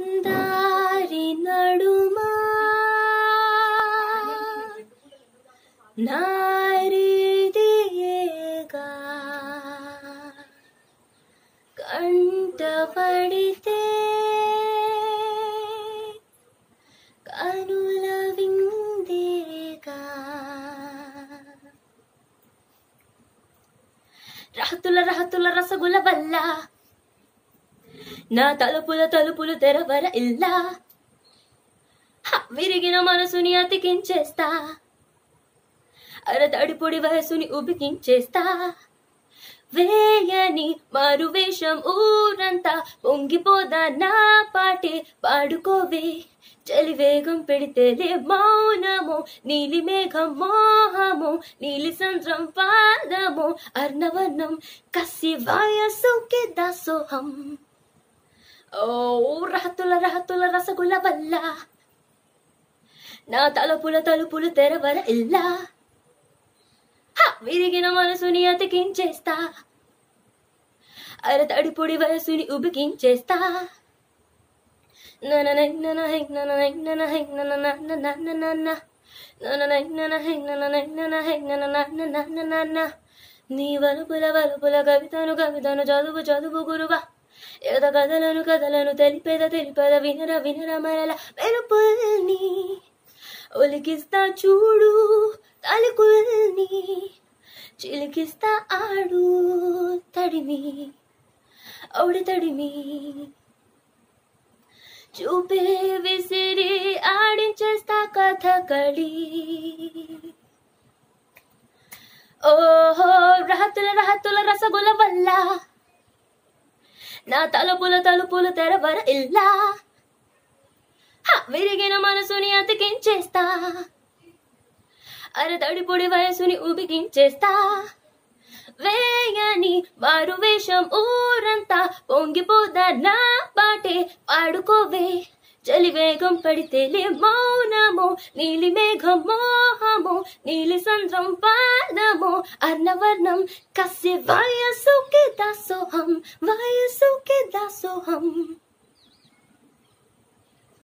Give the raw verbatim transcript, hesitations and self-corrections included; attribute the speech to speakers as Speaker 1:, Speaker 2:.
Speaker 1: దారి నడుమా నారిదియేగా కంటపడితే కనుల విందేగా రహతుల రహతుల రసగుల వల్ల నా తలుపుల తలుపులు తెరవర ఇల్లా విరిగిన మనసుని అతికించేస్తా అరతడిపొడి వయసుని ఉబికించేస్తా వేయని మారువేషం ఊరంతా పొంగిపోదా నా పాటే పాడుకోవే చలి వేగం పెడితేలే మౌనమో నీలి మేఘం మోహమో నీలి సంద్రం పాదమో అర్ణవర్ణం కసి వయసుకి దాసోహం ఓ రహతుల రహతుల రసగుల వల్ల నా తలుపుల తలుపులు తెరవర ఇల్లా విరిగిన మనసుని అతికించేస్తా అరతడిపొడి వయసుని ఉబికించేస్తా నీ వలుపుల వలుపుల కవితను కవితను చదువు చదువు గురువా ఏద కథలను కథలను తెలిపేద తెలిపేద వినర వినర మరల వెలుపుల్ని ఒలికిస్తా చూడు తలుకుల్ని చిలికిస్తా ఆడు తడిమి ఔడి తడిమి చూపే విసిరి ఆడించేస్తా కథకళి ఓహో రహతుల రహతుల రసగుల వల్ల నా తలుపుల తలుపులు తెరవర ఇల్లా విరిగిన మనసుని అతికించేస్తా అరతడిపొడి వయసుని ఉబికించేస్తా వేయని మారువేషం ఊరంతా పొంగిపోదా నా పాటే పాడుకోవే చలి వేగం పడితేలే మౌనమో నీలి మేఘం మోహమో నీలి సంద్రం పాదమో అర్ణవర్ణం కసి వయసుకి దాసోహం వయసుకి దాసోహం